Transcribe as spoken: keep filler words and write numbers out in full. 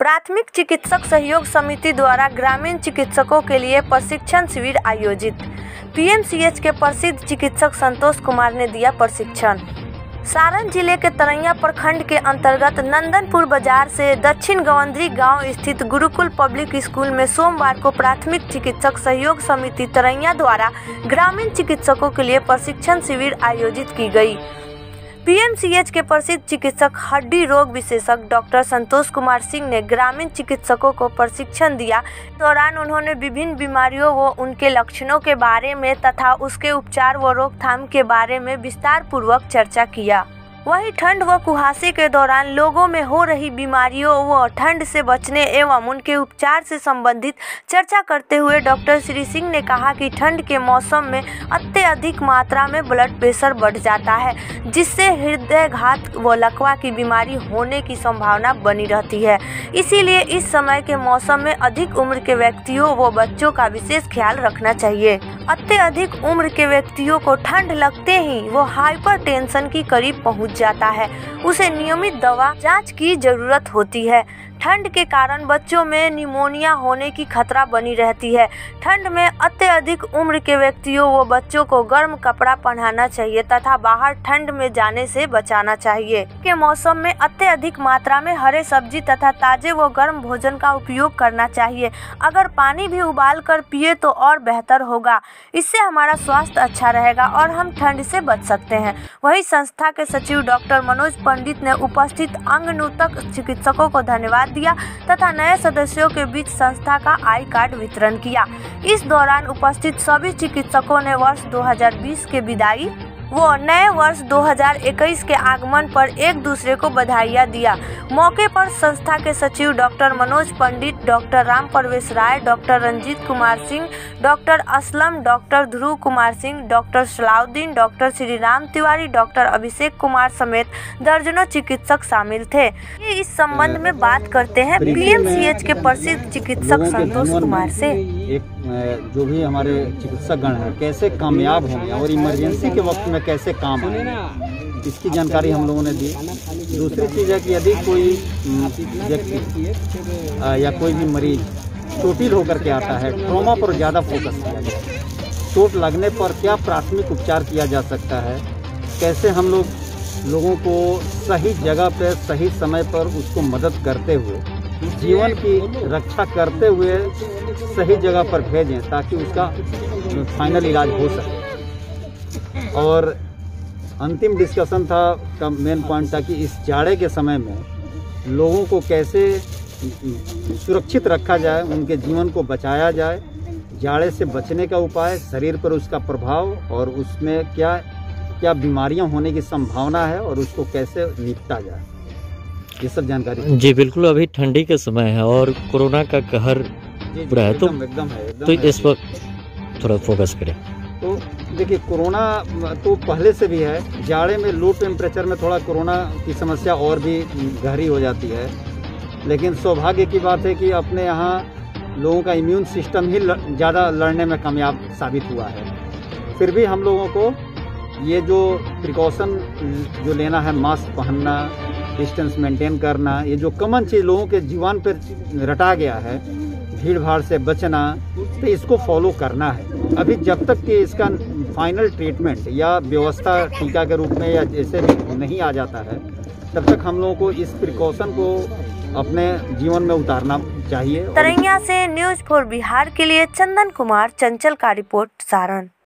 प्राथमिक चिकित्सक सहयोग समिति द्वारा ग्रामीण चिकित्सकों के लिए प्रशिक्षण शिविर आयोजित। पीएमसीएच के प्रसिद्ध चिकित्सक संतोष कुमार ने दिया प्रशिक्षण। सारण जिले के तरैया प्रखंड के अंतर्गत नंदनपुर बाजार से दक्षिण गवंद्री गांव स्थित गुरुकुल पब्लिक स्कूल में सोमवार को प्राथमिक चिकित्सक सहयोग समिति तरैया द्वारा ग्रामीण चिकित्सकों के लिए प्रशिक्षण शिविर आयोजित की गई। पीएमसीएच के प्रसिद्ध चिकित्सक हड्डी रोग विशेषज्ञ डॉक्टर संतोष कुमार सिंह ने ग्रामीण चिकित्सकों को प्रशिक्षण दिया। इस दौरान उन्होंने विभिन्न बीमारियों व उनके लक्षणों के बारे में तथा उसके उपचार व रोकथाम के बारे में विस्तार पूर्वक चर्चा किया। वहीं ठंड व कुहासे के दौरान लोगों में हो रही बीमारियों व ठंड से बचने एवं उनके उपचार से संबंधित चर्चा करते हुए डॉक्टर श्री सिंह ने कहा कि ठंड के मौसम में अत्यधिक मात्रा में ब्लड प्रेशर बढ़ जाता है, जिससे हृदयघात व लकवा की बीमारी होने की संभावना बनी रहती है। इसीलिए इस समय के मौसम में अधिक उम्र के व्यक्तियों व बच्चों का विशेष ख्याल रखना चाहिए। अत्यधिक उम्र के व्यक्तियों को ठंड लगते ही वो हाइपरटेंशन की करीब पहुंच जाता है, उसे नियमित दवा जांच की जरूरत होती है। ठंड के कारण बच्चों में निमोनिया होने की खतरा बनी रहती है। ठंड में अत्यधिक उम्र के व्यक्तियों व बच्चों को गर्म कपड़ा पहनाना चाहिए तथा बाहर ठंड में जाने से बचाना चाहिए। के मौसम में अत्यधिक मात्रा में हरे सब्जी तथा ताजे व गर्म भोजन का उपयोग करना चाहिए। अगर पानी भी उबाल कर पिए तो और बेहतर होगा, इससे हमारा स्वास्थ्य अच्छा रहेगा और हम ठंड से बच सकते हैं। वही संस्था के सचिव डॉक्टर मनोज पंडित ने उपस्थित अंगनूतक चिकित्सकों को धन्यवाद दिया तथा नए सदस्यों के बीच संस्था का आई कार्ड वितरण किया। इस दौरान उपस्थित सभी चिकित्सकों ने वर्ष दो हज़ार बीस के विदाई वो नए वर्ष दो हज़ार इक्कीस के आगमन पर एक दूसरे को बधाइयाँ दिया। मौके पर संस्था के सचिव doctor Manoj Pandit, doctor Ram Pravesh Rai, doctor Ranjeet Kumar Singh, doctor Aslam, doctor Dhruv Kumar Singh, doctor Salahuddin, doctor Shri Ram Tiwari, doctor Abhishek Kumar समेत दर्जनों चिकित्सक शामिल थे। ये इस संबंध में बात करते हैं पीएमसीएच के प्रसिद्ध चिकित्सक संतोष कुमार से। एक जो भी हमारे चिकित्सक गण है कैसे कामयाब होंगे और इमरजेंसी के वक्त में कैसे काम आएंगे, इसकी जानकारी हम लोगों ने दी। दूसरी चीज़ है कि यदि कोई व्यक्ति या कोई भी मरीज चोटिल होकर के आता है, ट्रॉमा पर ज़्यादा फोकस किया जाए। चोट लगने पर क्या प्राथमिक उपचार किया जा सकता है, कैसे हम लोग लोगों को सही जगह पर सही समय पर उसको मदद करते हुए जीवन की रक्षा करते हुए सही जगह पर भेजें ताकि उसका फाइनल इलाज हो सके। और अंतिम डिस्कशन था का मेन पॉइंट था कि इस जाड़े के समय में लोगों को कैसे सुरक्षित रखा जाए, उनके जीवन को बचाया जाए, जाड़े से बचने का उपाय, शरीर पर उसका प्रभाव और उसमें क्या क्या बीमारियां होने की संभावना है और उसको कैसे निपटा जाए, ये सब जानकारी। जी बिल्कुल, अभी ठंडी के समय है और कोरोना का कहर पूरा है, तो एकदम है एकदम तो है। इस वक्त थोड़ा फोकस करें। तो देखिए, कोरोना तो पहले से भी है, जाड़े में लो टेम्परेचर में थोड़ा कोरोना की समस्या और भी गहरी हो जाती है। लेकिन सौभाग्य की बात है कि अपने यहाँ लोगों का इम्यून सिस्टम ही ज़्यादा लड़ने में कामयाब साबित हुआ है। फिर भी हम लोगों को ये जो प्रिकॉशन जो लेना है, मास्क पहनना, डिस्टेंस मेंटेन करना, ये जो कॉमन चीज़ लोगों के जीवन पर रटा गया है, भीड़ भाड़ से बचना, तो इसको फॉलो करना है। अभी जब तक कि इसका फाइनल ट्रीटमेंट या व्यवस्था टीका के रूप में या जैसे भी नहीं आ जाता है, तब तक हम लोगों को इस प्रिकॉशन को अपने जीवन में उतारना चाहिए। तरैया से न्यूज़ फॉर बिहार के लिए चंदन कुमार चंचल का रिपोर्ट, सारण।